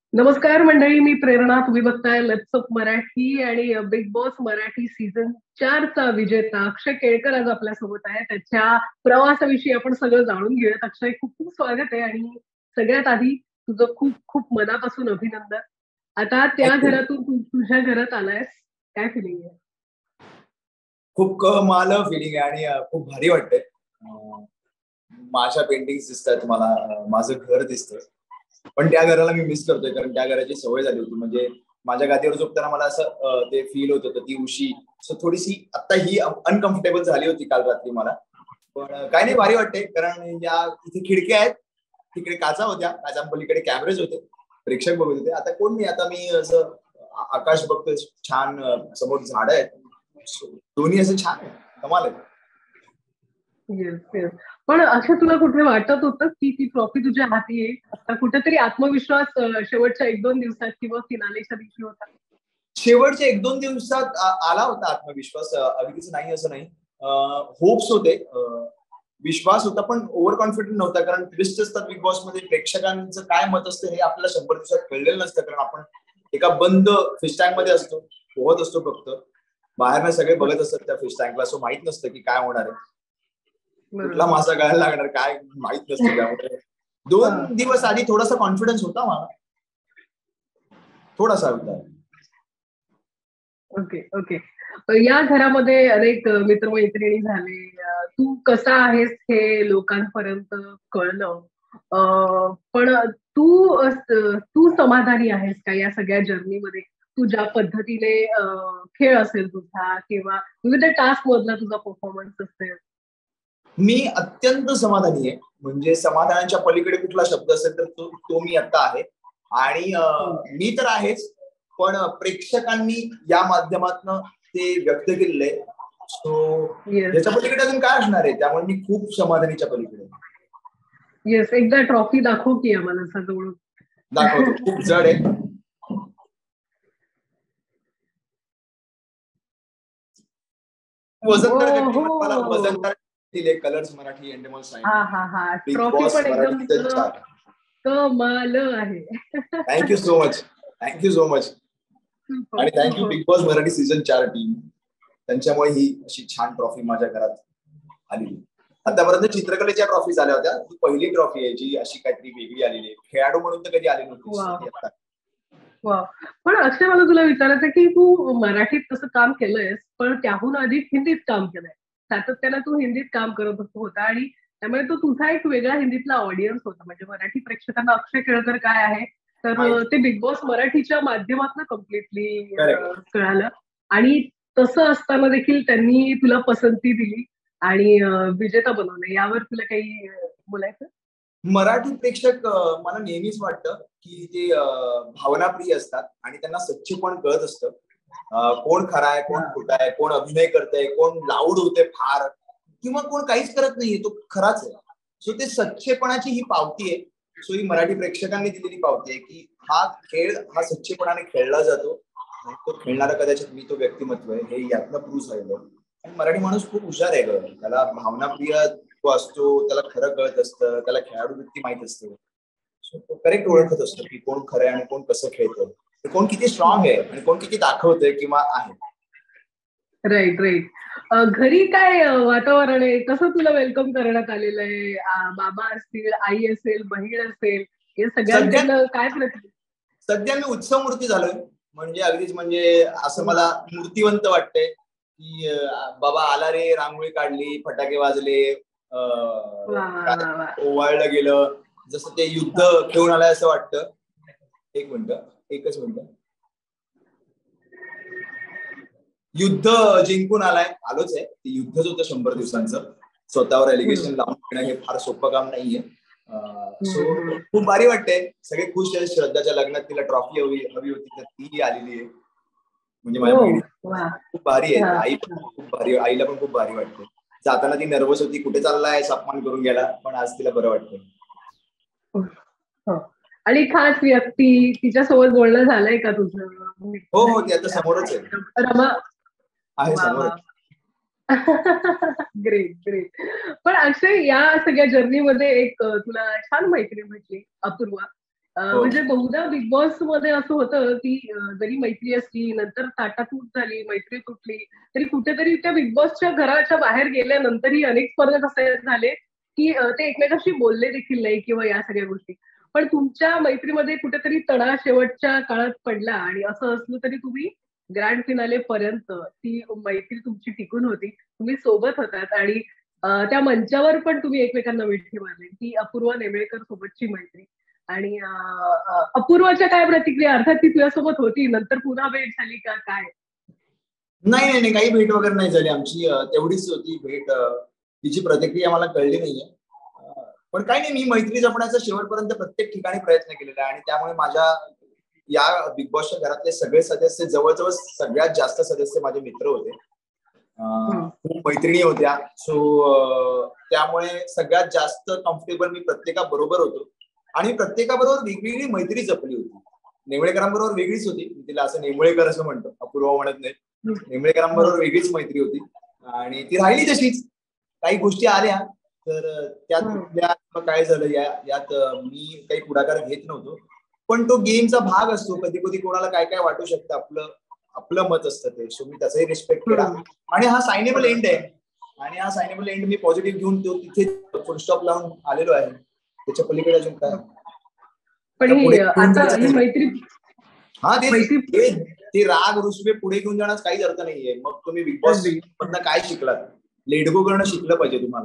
नमस्कार मंडळी, मी प्रेरणा. तुम्ही बघताय लेट्स अप मराठी आणि बिग बॉस मराठी सीझन 4 चा विजेता अक्षय केळकर आज आपल्यासोबत आहे. त्याच्या प्रवासाविषयी आपण सगळं जाणून घेऊयात. अक्षय, खूप खूप स्वागत आहे आणि सगळ्यात आधी तुझं खूप खूप मनापासून अभिनंदन. आता त्या थँक्यू. घरातून तू तुझ्या घरात आलायस. काय फिलिंग आहे? खूप कमाल फिलिंग आहे आणि खूप भारी वाटतंय. माझ्या पेंटिंग्स दिसतात मला, माझं घर दिसतंय. पण त्या घराला मी मिस करतोय कारण त्या घराची सवय झाली होती. म्हणजे माझ्या गादीवर झोपताना मला असं ते फील होत होतं, ती उशी थोडीशी आता ही अनकम्फर्टेबल झाली होती काल रात्री मला. पण काही नाही, भारी वाटते कारण या इथे खिडक्या आहेत, तिकडे काचा होत्या, काचांपलीकडे कॅमेरेज होते, प्रेक्षक बघत होते. आता कोण नाही, आता मी असं आकाश बघतोय छान, समोर झाड आहेत, दोन्ही असं छान आहे, कमाल आहे. Yes, yes. पण असं तुला कुठे वाटत होतं की ती ट्रॉफी तुझ्या हाती येईल? आता कुठेतरी आत्मविश्वास शेवटच्या 1-2 दिवसात किंवा फिनालेच्या दिवशी होता? शेवटच्या 1-2 दिवसात आला होता आत्मविश्वास, अगदीच नाही असं नाही. होप्स होते, विश्वास होता, पण ओव्हर कॉन्फिडंट नव्हता. कारण ट्विस्ट असतात बिग बॉस मध्ये, प्रेक्षकांचं काय मत असतं हे आपल्याला 100 दिवसात कळलेलं नसतं. कारण आपण एका बंद फिश टँक मध्ये असतो, पोहत असतो फक्त. बाहेरनं सगळे बघत असतात त्या फिश टँकला, असं माहित नसतं की काय होणार आहे, कुठला बरोबर. मासा गळायला लागणार काय माहित नसतं. त्यामुळे 2 दिवस आधी थोडासा कॉन्फिडन्स होता मला, थोडासा होता. Okay, okay. या घरामध्ये अनेक मित्र-मैत्रिणी झाले. तू कसा आहेस हे लोकांपर्यंत कळलं. पण तू समाधानी आहेस का या सगळ्या जर्नीमध्ये? तू ज्या पद्धतीने खेळ असेल तुझा किंवा विविध टास्क मधला तुझा परफॉर्मन्स असेल. मी अत्यंत समाधानी आहे. म्हणजे समाधानाच्या पलीकडे कुठला शब्द असेल तर तो मी आता आहे. आणि हं. मी तर आहेच, पण प्रेक्षकांनी या माध्यमातून ते व्यक्त केलेलं आहे. सो येस, याच्या पलीकडे अजून काय असणार आहे, त्यामुळे मी खूप समाधानीच्या पलीकडे आहे. येस. एकदा ट्रॉफी दाखव की आम्हाला सजवून. दाखवतो, खूप जड आहे. वजनदार ओहो! व्यक्तिमत्व मला वजनदार दिले कलर्स मराठी एंडेमॉल हां, साईनने. हां, हां. बिग ट्रॉफी बॉस पण मराठी एकदम सीझन 4. कमाल आहे. Thank you so much, thank you so much. Super, आणि thank you super. Bigg Boss Marathi season 4 team. त्यांच्यामुळे ही अशी छान ट्रॉफी माझ्या घरात आली. आतापर्यंत चित्रकलेच्या ट्रॉफी झाल्या होत्या, ही पहिली ट्रॉफी आहे जी अशी काहीतरी वेगळी आलेली आहे. खेळाडू म्हणून तर कधी आली वाह! नव्हती. वाह! पण अक्षय, मला तुला विचारायचं आहे, की तू मराठीत तसं काम केलंयस, पण त्याहून अधिक हिंदीत काम केलंय. सातत्यानं तू हिंदीत काम करत होता आणि त्यामुळे तो तुझा एक वेगळा हिंदीतला ऑडियन्स होता. म्हणजे मराठी प्रेक्षकांना अक्षय केळकर काय आहे, तर माहिती. ते बिग बॉस मराठीच्या माध्यमातून कम्प्लिटली करेक्ट. कळालं आणि तसं असताना देखील त्यांनी तुला पसंती दिली आणि विजेता बनवलं. यावर तुला काही बोलायचं? मराठी प्रेक्षक मला नेहमीच वाटतं की ते भावनाप्रिय असतात आणि त्यांना सच्चेपण कळत असतं. कोण खरा आहे, कोण हां. खोटा आहे, कोण अभिनय करतंय, कोण लाऊड होते फार, किंवा कोण काहीच करत नाहीये, तो खराच आहे. सो ते सच्चेपणाची ही पावती आहे. सो ही मराठी प्रेक्षकांनी दिलेली पावती आहे की हा खेळ हा सच्चेपणाने खेळला जातो आणि तो खेळणारा कदाचित मी तो व्यक्तिमत्व आहे, हे यातनं प्रूव्ह झालेलं आहे. आणि मराठी माणूस खूप हुशार आहे गं, त्याला भावनाप्रिय तो असतो, त्याला खरं कळत असतं, त्याला खेळाडू वृत्ती माहित असते. सो तो करेक्ट येस. ओळखत असतो की कोण खरं आहे आणि कोण कसं खेळतंय, कोण किती स्ट्रॉंग आहे आणि कोण किती दाखवतंय किंवा आहे. Right, right. घरी काय वातावरण आहे? कसं तुला वेलकम करण्यात आलेलं आहे? बाबा असतील, आई असेल, बहीण असेल, या सध्या सगळ्यांकडनं काय सध्या मी उत्सव मूर्ती झालोय. म्हणजे अगदीच म्हणजे असं मला वाह! मूर्तिवंत वाटतंय की बाबा आला रे, रांगोळी काढली, फटाके वाजले, वाह, वाह, काय वाह, वाह! ओवाळलं गेलं, जसं ते युद्ध हां. खेळून आलंय असं वाटतं. एक मिनिट, एकच मिनिट. युद्ध जिंकून आलोच आहे. ते युद्धच होतं 100 दिवसांचं. स्वतःवर हं, एलिगेशन लावून घेणं हे फार सोपं काम नाहीये. हं, सो हं. खूप भारी वाटतंय. सगळे खुश आहेत. श्रद्धाच्या लग्नात तिला ट्रॉफी हवी हवी होती तर ती आलेली आहे. म्हणजे माझ्या ओह! बहिणी वाह! खूप भारी आहे. हां, आई पण हां. खूप भारी, आईला पण खूप भारी वाटते. जाताना ती नर्वस होती, कुठे चाललाय, अपमान करून गेला, पण आज तिला बरं वाटतंय. हो. आणि खास व्यक्ती तिच्यासोबत बोलणं झालंय का तुझं? हो हो, ती आता समोरच आहे. रमा. आहे वाह, समोर. वाह! Great, great. पण अक्षय, या सगळ्या जर्नीमध्ये एक तुला छान मैत्रीण भेटली, अपूर्वा. म्हणजे बहुधा बिग बॉस मध्ये असं होतं की जरी मैत्री असली, नंतर ताटातूट झाली, मैत्री तुटली, तरी कुठेतरी त्या बिग बॉसच्या घराच्या बाहेर गेल्यानंतरही अनेक स्पर्धक असे झाले की ते एकमेकांशी बोलले देखील नाही किंवा या सगळ्या गोष्टी. पण तुमच्या मैत्रीमध्ये कुठेतरी तडा शेवटच्या काळात पडला आणि असं असलं तरी तुम्ही ग्रँड फिनाले पर्यंत ती मैत्री तुमची टिकून होती. तुम्ही सोबत होतात आणि त्या मंचावर पण तुम्ही एकमेकांना मिठी मारली. ती अपूर्वा नेमळेकर सोबतची मैत्री. आणि अपूर्वाच्या काय प्रतिक्रिया? अर्थात ती तुझ्यासोबत होती, नंतर पुन्हा भेट झाली का काय? नाही नाही नाही, काही भेट वगैरे नाही झाली आमची. तेवढीच होती भेट. तिची प्रतिक्रिया मला कळली नाहीये. पण काही नाही, मी मैत्री जपण्याचा शेवटपर्यंत प्रत्येक ठिकाणी प्रयत्न केलेला आहे आणि त्यामुळे माझ्या या बिग बॉसच्या घरातले सगळे सदस्य, जवळजवळ सगळ्यात जास्त सदस्य माझे मित्र होते. खूप मैत्रिणी होत्या. सो त्यामुळे सगळ्यात जास्त कम्फर्टेबल मी प्रत्येकाबरोबर होतो आणि प्रत्येकाबरोबर वेगवेगळी मैत्री जपली होती. नेमळेकरांबरोबर वेगळीच होती, मी तिला असं नेमळेकर असं म्हणतो, अपूर्वा म्हणत नाही. नेमळेकरांबरोबर वेगळीच मैत्री होती आणि ती राहिली तशीच. काही गोष्टी आल्या तर त्यात काय झालं, यात मी काही पुढाकार घेत नव्हतो. पण तो गेमचा भाग असतो. कधी कधी कोणाला काय काय वाटू शकतं, आपलं आपलं मत असतं ते. सो मी त्याचाही रिस्पेक्ट केला आणि हा सायनेबल एंड आहे आणि हा सायनेबल एंड मी पॉझिटिव्ह घेऊन तो तिथे फुल स्टॉप लावून आलेलो आहे. त्याच्या पलीकडे अजून काय. पण आता ही मैत्री, हा ते राग रुसवे पुढे घेऊन जाण्यास काहीच अर्थ नाहीये. मग तुम्ही बिग बॉस मधनं काय शिकलात? लेडगो करणं शिकलं पाहिजे तुम्हाला.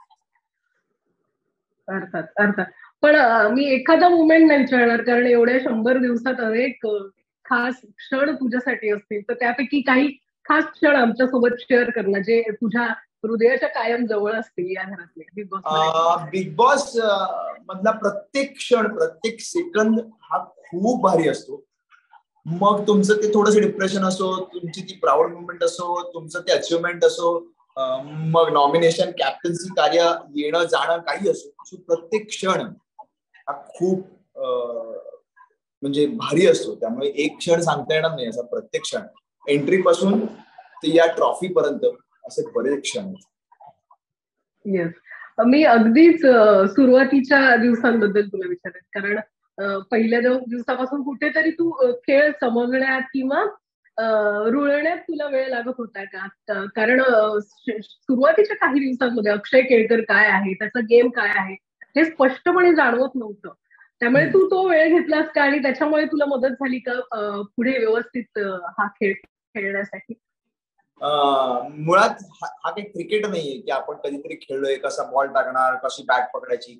अर्थात. पण मी एखादा मुमेंट नाही विचारणार, कारण एवढ्या 100 दिवसात अनेक खास क्षण तुझ्यासाठी असतील, तर त्यापैकी काही खास क्षण आमच्यासोबत शेअर करणं जे तुझ्या हृदयाच्या कायम जवळ असतील या घरातले बिग बॉस. बिग बॉस मधला प्रत्येक क्षण, प्रत्येक सेकंद हा खूप भारी असतो. मग तुमचं ते थोडंसं डिप्रेशन असो, तुमची ती प्राऊड मुवमेंट असो, तुमचं ते अचिव्हमेंट असो, मग नॉमिनेशन, कॅप्टन्सी कार्य, येणं जाणं काही असो, प्रत्येक क्षण हा खूप म्हणजे भारी असतो. त्यामुळे एक क्षण सांगता येणार नाही, असा प्रत्येक क्षण, एंट्री पासून ते या ट्रॉफी पर्यंत असे बरेच क्षण आहेत. येस, मी अगदीच सुरुवातीच्या दिवसांबद्दल तुला विचारेन, कारण पहिल्या दिवसापासून कुठेतरी तू खेळ समजण्यात किंवा रुळण्यात तुला वेळ लागत होता का? कारण सुरुवातीच्या काही दिवसांमध्ये अक्षय केळकर काय आहे, त्याचा गेम काय आहे हे स्पष्टपणे जाणवत नव्हतं. त्यामुळे तू तो वेळ घेतलास का आणि त्याच्यामुळे तुला मदत झाली का पुढे व्यवस्थित हा खेळ खेळण्यासाठी? मुळात हा काही क्रिकेट नाहीये की आपण कधीतरी खेळलोय, कसा बॉल टाकणार, कशी बॅट पकडायची,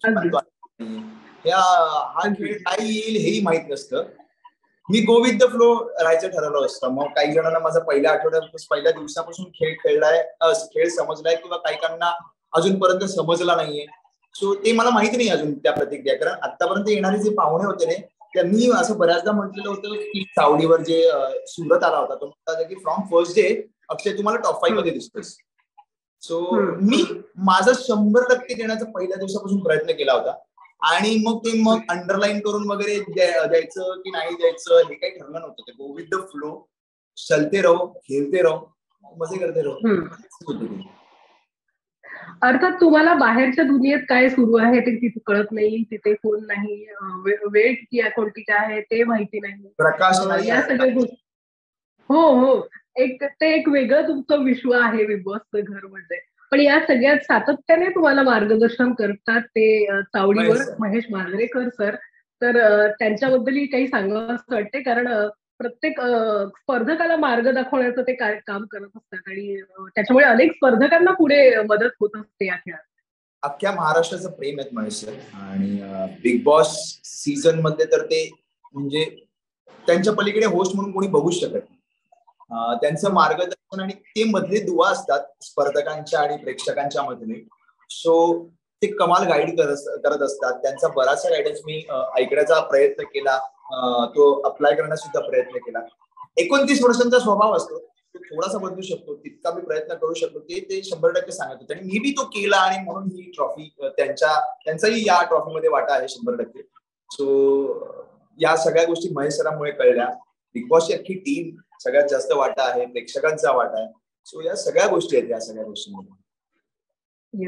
हा खेळ काय येईल हेही माहित नसतं. मी गो विथ द फ्लो राहायचं ठरवलं असतं. मग काही जणांना माझा पहिल्या आठवड्यात, पहिल्या दिवसापासून खेळ समजलाय किंवा काही काहींना अजूनपर्यंत समजला नाहीये. सो ते मला माहिती नाही अजून त्या प्रतिक्रिया, कारण आतापर्यंत येणारे जे पाहुणे होते ने, त्यांनी असं बऱ्याचदा म्हटलेलं होतं की चावडीवर जे सुरत आला होता तो म्हणतात की फ्रॉम फर्स्ट डे अक्षय तुम्हाला टॉप 5 मध्ये दिसतोस. सो मी माझा 100% देण्याचा पहिल्या दिवसापासून प्रयत्न केला होता आणि मग अंडरलाईन करून वगैरे द्यायचं की नाही द्यायचं हे काही ठरलं नव्हतं. ते गो विथ द फ्लो, चलते रहो, खेळते रहो, मजे करते रहो. अर्थात तुम्हाला बाहेरच्या दुनियेत काय सुरू आहे ते तिथे कळत नाही, तिथे कोण नाही, वेळ किती आहे, कोणती काय आहे ते माहिती नाही, प्रकाश या सगळ्या गोष्टी. हो, ते एक वेगळं तुमचं विश्व आहे बिग बॉसचं घर म्हणजे. पण या सगळ्यात सातत्याने तुम्हाला मार्गदर्शन करतात ते चावडीवर महेश मांजरेकर सर. तर त्यांच्याबद्दलही काही सांगावं असं वाटते, कारण प्रत्येक स्पर्धकाला मार्ग दाखवण्याचं ते काम करत असतात आणि त्याच्यामुळे अनेक स्पर्धकांना पुढे मदत होत असते या खेळात. अख्ख्या महाराष्ट्राचं प्रेम आहेत महेश सर आणि बिग बॉस सीझन मध्ये तर ते म्हणजे त्यांच्या पलीकडे होस्ट म्हणून कोणी बघूच शकत नाही. त्यांचं मार्गदर्शन आणि ते मधले दुवा असतात स्पर्धकांच्या आणि प्रेक्षकांच्या मधले. सो ते कमाल गाईड करत असतात. त्यांचा बराचसा गायडन्स मी ऐकण्याचा प्रयत्न केला, तो अप्लाय करण्याचा सुद्धा प्रयत्न केला. 29 वर्षांचा स्वभाव असतो, तो थोडासा बदलू शकतो, तितका मी प्रयत्न करू शकतो ते 100% सांगत होते आणि मी बी तो केला आणि म्हणून ही ट्रॉफी त्यांचाही या ट्रॉफीमध्ये वाटा आहे 100%. सो या सगळ्या गोष्टी महेश सरांमुळे कळल्या. बिग बॉसची अख्खी टीम सगळ्यात जास्त वाटा आहे, प्रेक्षकांचा वाटा आहे. सो या सगळ्या गोष्टी आहेत या सगळ्या गोष्टींमध्ये. येस,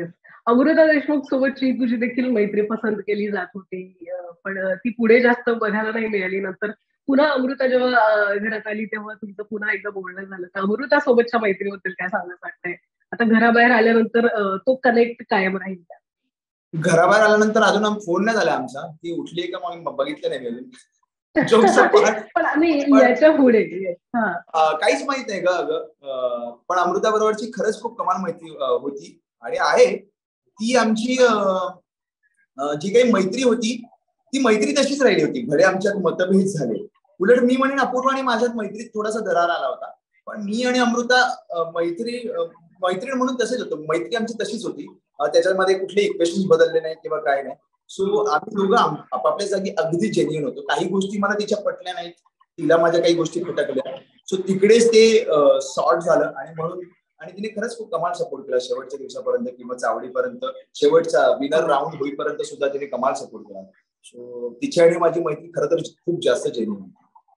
अमृता देशमुख सोबतची तुझी देखील मैत्री पसंत केली जात होती, पण ती पुढे जास्त बघायला नाही मिळाली. नंतर पुन्हा अमृता जेव्हा घरात आली तेव्हा तुमचं पुन्हा एकदा बोलणं झालं. तर अमृता सोबतच्या मैत्रीबद्दल काय सांगायला वाटतंय? आता घराबाहेर आल्यानंतर तो कनेक्ट कायम राहील का? घराबाहेर आल्यानंतर अजून फोन नाही झाला आमचा. ती उठली का मग बघितलं नाही मी अजून. Jokes apart. पण आम्ही याच्या पुढे काहीच माहित नाही ग. पण अमृता बरोबरची खरंच खूप कमाल मैत्री होती आणि आहे. ती आमची जी काही मैत्री होती ती मैत्री तशीच राहिली होती. भले आमच्यात मतभेद झाले, उलट मी म्हणेन अपूर्व आणि माझ्यात मैत्रीत थोडासा दरार आला होता. पण मी आणि अमृता मैत्रीण म्हणून तसेच होतो. मैत्री आमची तशीच होती. त्याच्यामध्ये कुठले इक्वेशन बदलले नाही किंवा काय नाही. सो आम्ही दोघं आपापल्या जागी अगदी जेन्युइन होतो. काही गोष्टी मला तिच्या पटल्या नाहीत, तिला माझ्या काही गोष्टी खटकल्या. सो तिकडेच ते सॉर्ट झालं आणि म्हणून आणि तिने खरंच खूप कमाल सपोर्ट केला शेवटच्या दिवसापर्यंत किंवा चावडीपर्यंत. शेवटचा विनर राऊंड होईपर्यंत सुद्धा तिने कमाल सपोर्ट केला. सो तिची आणि माझी मैत्री खरं तर खूप जास्त जेन्युइन.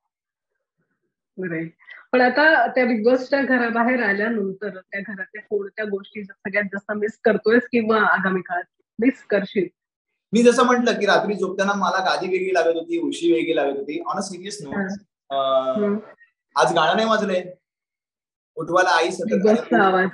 पण आता त्या बिग बॉसच्या घराबाहेर आल्यानंतर त्या घरातल्या कोणत्या गोष्टी सगळ्यात जास्त मिस करतोयस किंवा आगामी काळात मिस करशील? मी जसं म्हटलं की रात्री झोपताना मला गादी वेगळी लागत होती, उशी वेगळी लागत होती. ऑन अ सिरियस नोट, आज गाणं नाही वाजलंय. उठवायला आई सतत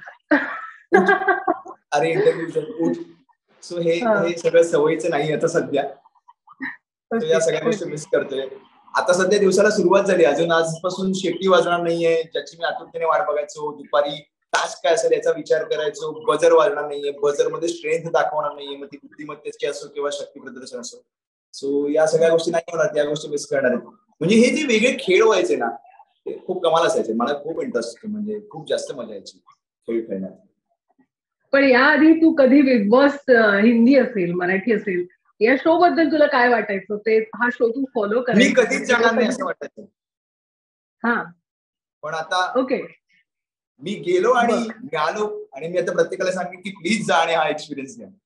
अरे इंटरव्ह्यू उठ. सो हे सगळं सवयीचं नाही आता सध्या. या सगळ्या गोष्टी मिस करतोय. आता सध्या दिवसाला सुरुवात झाली, अजून आजपासून शेपटी वाजणार नाहीये ज्याची मी आतुरतेने वाट बघायचो. दुपारी टास्क काय असेल याचा विचार करायचो. बजर वाजणार नाहीये, बजर मध्ये स्ट्रेंथ दाखवणार नाहीये, मग ती बुद्धिमत्तेची असो किंवा शक्ती प्रदर्शन असो. सो या सगळ्या गोष्टी नाही होणार, त्या गोष्टी मिस करणार आहेत. म्हणजे हे जे वेगळे खेळ व्हायचे ना ते खूप कमाल असायचे. मला खूप इंटरेस्ट, म्हणजे खूप जास्त मजा यायची खेळ खेळण्यात. पण याआधी तू कधी बिग बॉस हिंदी असेल मराठी असेल या शो बद्दल तुला काय वाटायचं? ते हा शो तू फॉलो करायचा? मी कधीच जाणार नाही असं वाटायचं. हा, पण आता ओके, मी गेलो आणि मी आलो आणि मी आता प्रत्येकाला सांगेन की प्लीज जा आणि हा एक्सपिरियन्स घ्या.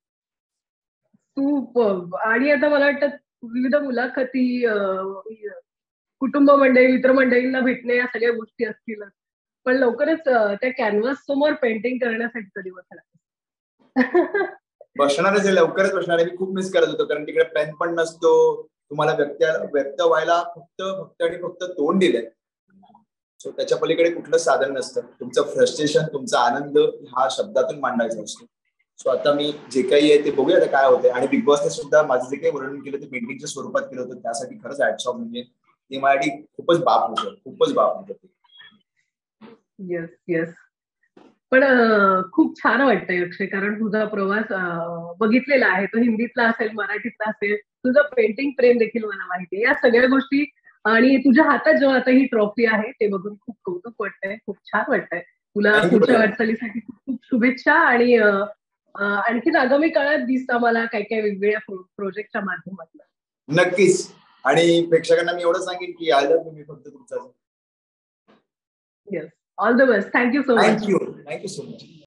तू आणि आता मला वाटतं विविध मुलाखती, कुटुंब मंडळी, मित्रमंडळींना भेटणे या सगळ्या गोष्टी असतील. पण लवकरच त्या कॅनव्हास समोर पेंटिंग करण्यासाठी कधी बसणार? बसणारच आहे, लवकरच बसणार आहे. मी खूप मिस करत होतो कारण तिकडे पेन पण नसतो. तुम्हाला व्यक्त व्हायला फक्त आणि फक्त तोंड दिलंय. सो त्याच्या पलीकडे कुठलं साधन नसतं. तुमचं फ्रस्ट्रेशन, तुमचा आनंद हा शब्दातून मांडायचा असतो. सो आता मी जे काही आहे ते बघूया आता काय होते. आणि बिग बॉसने सुद्धा माझं जे काही वर्णन केलं ते पेंटिंगच्या स्वरूपात केलं होतं, त्यासाठी खरंच हॅट्स ऑफ. म्हणजे ते माझ्यासाठी खूपच बाप होतं. Yes yes. पण खूप छान वाटतंय अक्षय, कारण तुझा प्रवास बघितलेला आहे. तो हिंदीतला असेल, मराठीतला असेल. तुझं पेंटिंग प्रेम देखील मला माहितीये. या सगळ्या गोष्टी आणि तुझ्या हातात जेव्हा आता ही ट्रॉफी आहे ते बघून खूप कौतुक वाटतंय, खूप छान वाटतंय. तुला पुढच्या वाटचालीसाठी खूप खूप शुभेच्छा. आणि आणखीन आगामी काळात दिसतं आम्हाला काय काय वेगवेगळ्या प्रोजेक्टच्या माध्यमातून. नक्कीच. आणि प्रेक्षकांना मी एवढं सांगेन की आय लव्ह यू. मी फक्त तुमचा. Yes, all the best. Thank you so much. Thank you so much.